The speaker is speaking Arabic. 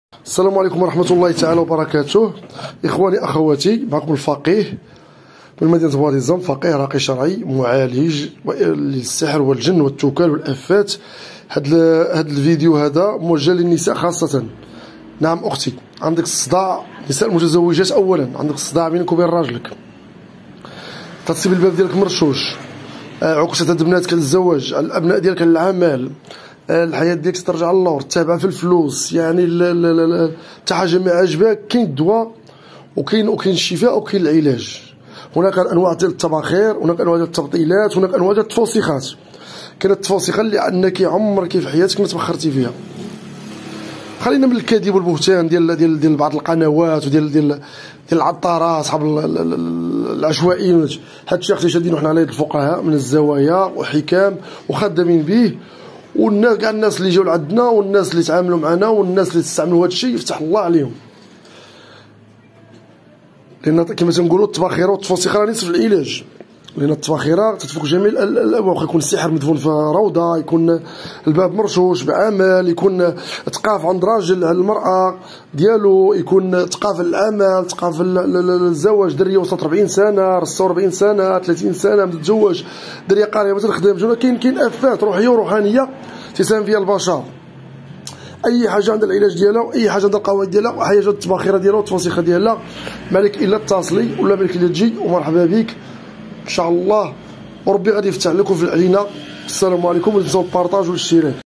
السلام عليكم ورحمة الله تعالى وبركاته. إخواني أخواتي، معكم الفقيه من مدينة بواديزم، فقيه راقي شرعي معالج للسحر والجن والتوكال والآفات. هاد الفيديو هذا موجه للنساء خاصة. نعم أختي، عندك الصداع، نساء المتزوجات أولا، عندك الصداع بينك وبين راجلك، تصيب الباب ديالك مرشوش، عكسة هاد بناتك للزواج، الأبناء ديالك للعمل، الحياه ديالك ترجع للور، تابعه في الفلوس، يعني حتى حاجه ما عجباك. كاين الدواء وكاين الشفاء وكاين العلاج. هناك انواع ديال التباخير، هناك انواع ديال التبطيلات، هناك انواع ديال التفوسخات. كاين التفوسخه اللي انك عمرك في حياتك ما تبخرتي فيها. خلينا من الكذب والبهتان ديال بعض القنوات وديال العطارات اصحاب العشوائيين. هادشي اختي شادينو حنا على يد الفقهاء من الزوايا وحكام وخدامين به، والناس كاع الناس اللي جاو لعندنا والناس اللي تعاملوا معنا والناس اللي استعملوا هذا الشيء يفتح الله عليهم. لان كما تنقولوا التباخيره والتفوسخه راه نصف العلاج. لان التباخيره تتفك جميع الابواب، يكون السحر مدفون في روضه، يكون الباب مرشوش بعمل، يكون تقاف عند راجل على المراه ديالو، يكون تقاف العمل، تقاف الزواج. دريه وصلت 40 سنه، رصه 40 سنه، 30 سنه متزوج، دريه قاريه ما تخدمش. كاين افات روحيه وروحانيه تساهم فيها البشر. اي حاجه عندها العلاج ديالها، اي حاجه عندها القواعد ديالها، واي حاجه التباخيره ديالها والتفوسخه ديالها. مالك الا اتصلي ولا مالك الا تجي، ومرحبا بك ان شاء الله، وربي غادي يفتح لكم في علينا. السلام عليكم، ولا تنساو البارطاج والاشتراك.